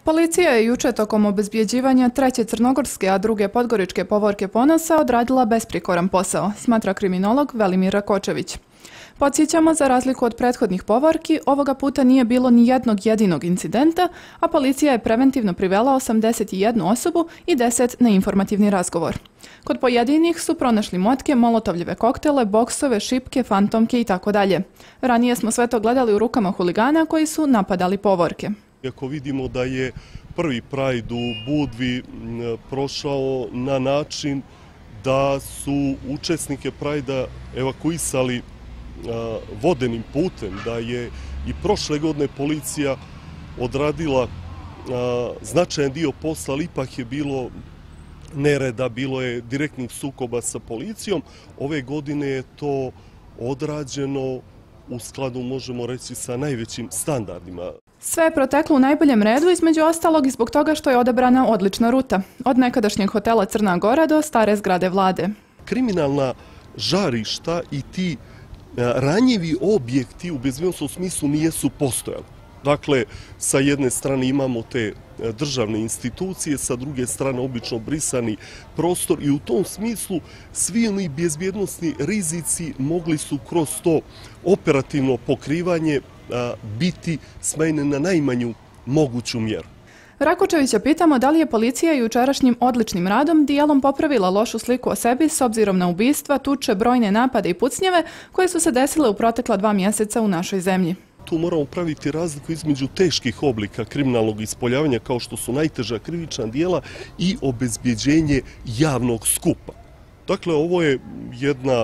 Policija je juče tokom obezbjeđivanja treće crnogorske, a druge podgoričke povorke Ponosa odradila besprijekoran posao, smatra kriminolog Velimir Rakočević. Podsjećamo, za razliku od prethodnih povorki, ovoga puta nije bilo ni jednog jedinog incidenta, a policija je preventivno privela 81 osobu i 10 na informativni razgovor. Kod pojedinih su pronašli motke, molotovljeve koktele, boksove, šipke, fantomke itd. Ranije smo sve to gledali u rukama huligana koji su napadali povorke. Ako vidimo da je prvi Pride u Budvi prošao na način da su učesnike Pride-a evakuisali vodenim putem, da je i prošle godine policija odradila značajan dio posla, ali ipak je bilo nereda, bilo je direktnih sukoba sa policijom. Ove godine je to odrađeno u skladu, možemo reći, sa najvećim standardima. Sve je proteklo u najboljem redu, između ostalog i zbog toga što je odabrana odlična ruta. Od nekadašnjeg hotela Crna Gora do stare zgrade vlade. Kriminalna žarišta i ti ranjivi objekti u bezbjednosnom smislu nijesu postojali. Dakle, sa jedne strane imamo te državne institucije, sa druge strane obično brisani prostor i u tom smislu svi oni bezbjednosni rizici mogli su kroz to operativno pokrivanje biti smanjeni na najmanju moguću mjeru. Rakočevića pitamo da li je policija jučerašnjim odličnim radom dijelom popravila lošu sliku o sebi s obzirom na ubistva, tuče, brojne napade i pucnjeve koje su se desile u protekla 2 mjeseca u našoj zemlji. Tu moramo praviti razliku između teških oblika kriminalnog ispoljavanja kao što su najteža krivična djela i obezbjeđenje javnog skupa. Dakle, ovo je jedna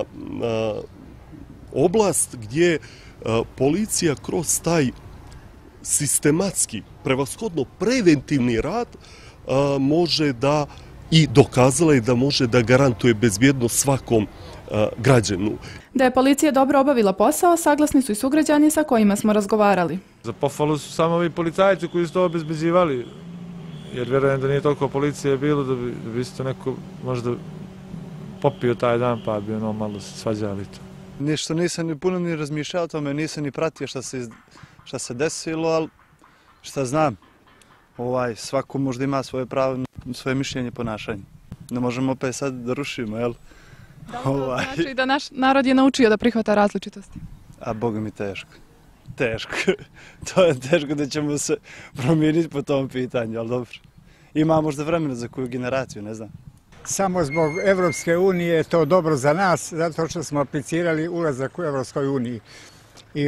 oblast gdje policija kroz taj sistematski, prevashodno preventivni rad može da i dokazala je da može da garantuje bezbjednost svakom građanu. Da je policija dobro obavila posao, saglasni su i sugrađani sa kojima smo razgovarali. Za pohvalu su samo ovi policajci koji su to obezbeđivali, jer vjerujem da nije toliko policije bilo da bi isto neko možda popio taj dan pa bi ono malo se svađali to. Ništa nisam ni puno ni razmišljao o tome, nisam ni pratio šta se desilo, ali šta znam, svako možda ima svoje pravo, svoje mišljenje, ponašanje. Ne možemo opet sad da rušimo, jel? Da li to znači da naš narod je naučio da prihvata različitosti? A Boga mi teško. Teško. To je teško da ćemo se promijeniti po tom pitanju, ali dobro. Ima možda vremena za koju generaciju, ne znam. Samo zbog Evropske unije je to dobro za nas, zato što smo aplicirali ulazak u Evropskoj uniji. I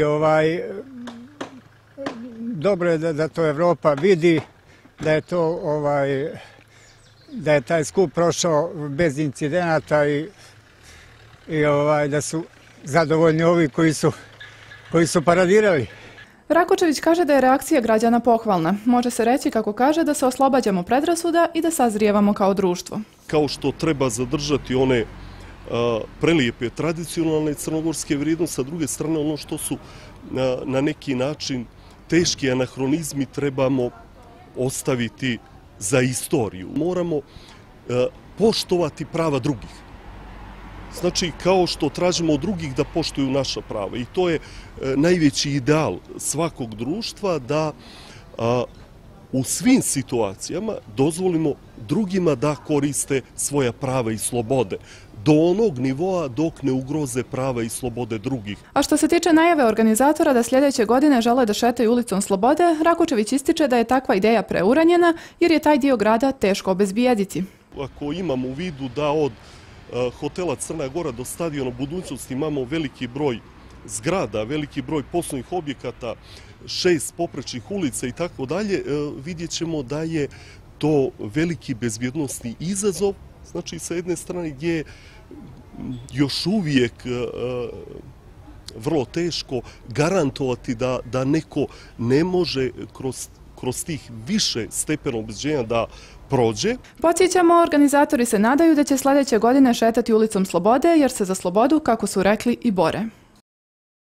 dobro je da to Evropa vidi, da je to da je taj skup prošao bez incidenata i da su zadovoljni ovi koji su paradirali. Rakočević kaže da je reakcija građana pohvalna. Može se reći, kako kaže, da se oslobađamo predrasuda i da sazrijevamo kao društvo. Kao što treba zadržati one prelijepe tradicionalne crnogorske vrijednosti, sa druge strane ono što su na neki način teški anahronizmi trebamo ostaviti za istoriju. Moramo poštovati prava drugih. Znači, kao što tražimo od drugih da poštuju naša prava. I to je najveći ideal svakog društva, da u svim situacijama dozvolimo drugima da koriste svoja prava i slobode do onog nivoa dok ne ugroze prava i slobode drugih. A što se tiče najave organizatora da sljedeće godine žele da šetaju ulicom Slobode, Rakočević ističe da je takva ideja preuranjena jer je taj dio grada teško obezbijediti. Ako imamo u vidu da od hotela Crna Gora do stadiona Budućnosti imamo veliki broj zgrada, veliki broj poslovnih objekata, 6 poprečnih ulica i tako dalje, vidjet ćemo da je to veliki bezbjednosni izazov, znači sa jedne strane gdje je još uvijek vrlo teško garantovati da neko ne može kroz tih više stepena obezbeđenja da prođe. Podsjećamo, organizatori se nadaju da će sljedeće godine šetati ulicom Slobode jer se za slobodu, kako su rekli, i bore.